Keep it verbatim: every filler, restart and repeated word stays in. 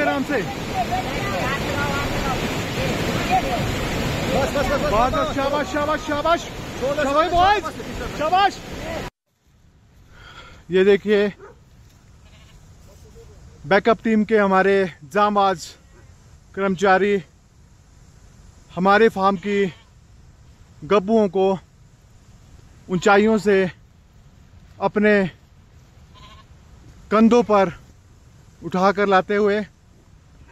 आराम से। बस बस बस बहुत अच्छा, शाबाश शाबाश शाबाश शाबाश बॉयज, शाबाश। ये देखिए बैकअप टीम के हमारे जांबाज कर्मचारी हमारे फार्म की गब्बुओं को ऊंचाइयों से अपने कंधों पर उठाकर लाते हुए